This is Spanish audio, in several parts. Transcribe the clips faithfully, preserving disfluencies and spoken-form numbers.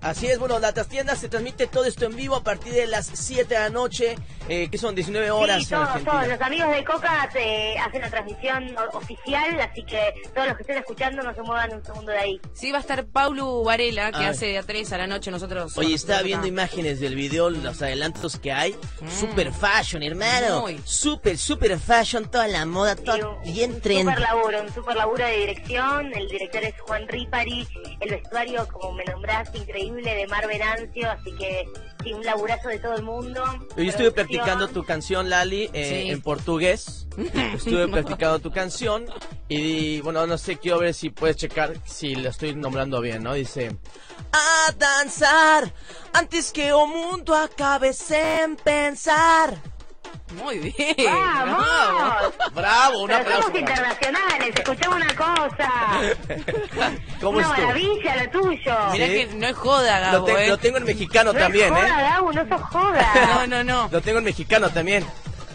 Así es, bueno, la trastienda se transmite todo esto en vivo a partir de las siete de la noche, eh, que son diecinueve horas. Sí, todos, en Argentina. todos los amigos de Coca te hacen la transmisión oficial, así que todos los que estén escuchando no se muevan un segundo de ahí. Sí, va a estar Paulo Varela, que ah. hace de a tres a la noche nosotros. Oye, estaba nosotros viendo acá. imágenes del video, los adelantos que hay. Mm. Super fashion, hermano. Muy. Super, super fashion, toda la moda, todo Sí, bien un trend. super laburo, un super laburo de dirección. El director es Juan Ripari, el vestuario, como me nombraste, increíble, de Mar Venancio, así que sí, un laburazo de todo el mundo. Yo estuve practicando tu canción, Lali, eh, Sí. en portugués. Estuve practicando tu canción y, bueno, no sé, quiero ver si puedes checar si lo estoy nombrando bien, ¿no? Dice: a dançar antes que o mundo acabe sem pensar. Muy bien. ¡Vamos! Bravo, un Pero aplauso. somos internacionales, escuchamos una cosa. ¿Cómo Una estuvo? maravilla lo tuyo. Mirá Sí. que no es joda, Lo, Gabo, te- ¿eh? lo tengo en mexicano No también, es joda, ¿eh? Gabo, no sos joda. No, no, no. Lo tengo en mexicano también.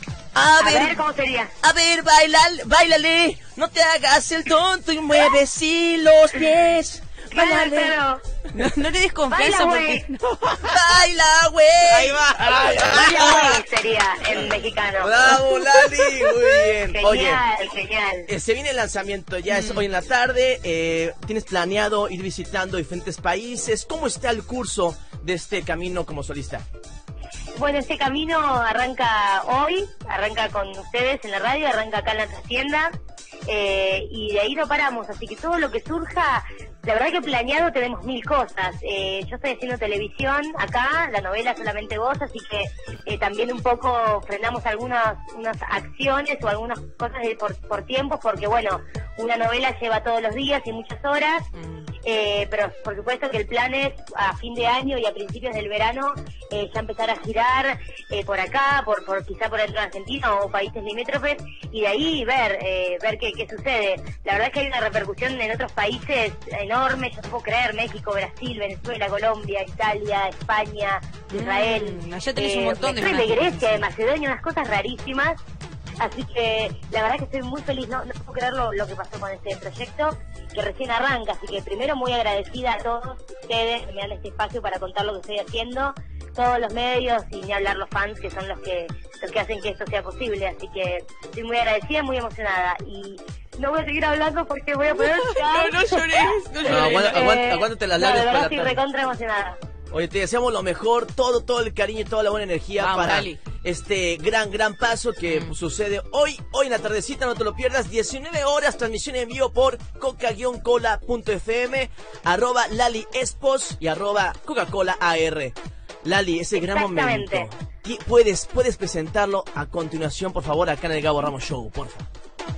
A A ver, ver, ¿cómo sería? a ver, baila, bailale, no te hagas el tonto y mueve sí los pies. Claro, Bailale. claro. No, no le des confianza Baila, porque... Baila, güey. Ahí va. Ay, ay, Baila, ay. güey, sería en mexicano. Bravo, Lali, muy bien. Genial, Oye, genial. eh, se viene el lanzamiento, ya es hoy en la tarde. eh, ¿Tienes planeado ir visitando diferentes países? ¿Cómo está el curso de este camino como solista? Bueno, este camino arranca hoy, arranca con ustedes en la radio, arranca acá en la trastienda, eh, y de ahí no paramos, así que todo lo que surja, la verdad que planeado tenemos mil cosas. Eh, yo estoy haciendo televisión acá, la novela Solamente Vos, así que eh, también un poco frenamos algunas unas acciones o algunas cosas de, por, por tiempos, porque bueno, una novela lleva todos los días y muchas horas. Eh, pero por supuesto que el plan es a fin de año y a principios del verano eh, ya empezar a girar eh, por acá, por, por quizá por dentro de Argentina o países limítrofes, y de ahí ver eh, ver qué, qué sucede. La verdad es que hay una repercusión en otros países enorme, yo no puedo creer: México, Brasil, Venezuela, Colombia, Italia, España, Israel, Mm, allá tenés un montón de de fanáticos. Grecia, de Macedonia, unas cosas rarísimas. Así que la verdad que estoy muy feliz, no, no puedo creer lo, lo que pasó con este proyecto, que recién arranca, así que primero muy agradecida a todos ustedes que me dan este espacio para contar lo que estoy haciendo, todos los medios y ni hablar los fans, que son los que los que hacen que esto sea posible, así que estoy muy agradecida, muy emocionada, y no voy a seguir hablando porque voy a poder No, no llores, no llores. No, aguanta- aguanta- Eh, aguántate las no, de lágrimas verdad para estoy la tarde. recontra emocionada. Oye, te deseamos lo mejor, todo, todo el cariño y toda la buena energía Vamos, para Lali. este gran, gran paso que Mm. sucede hoy, hoy en la tardecita, no te lo pierdas, diecinueve horas, transmisión en vivo por coca cola punto f m, arroba Lali Espos y arroba Coca-Cola A R. Lali, ese gran momento, Exactamente. Ti- ¿puedes, puedes presentarlo a continuación, por favor, acá en el Gabo Ramos Show, por favor?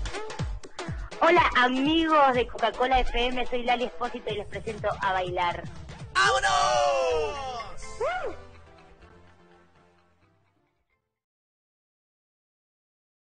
Hola amigos de Coca-Cola F M, soy Lali Espósito y les presento A Bailar. ¡Vámonos!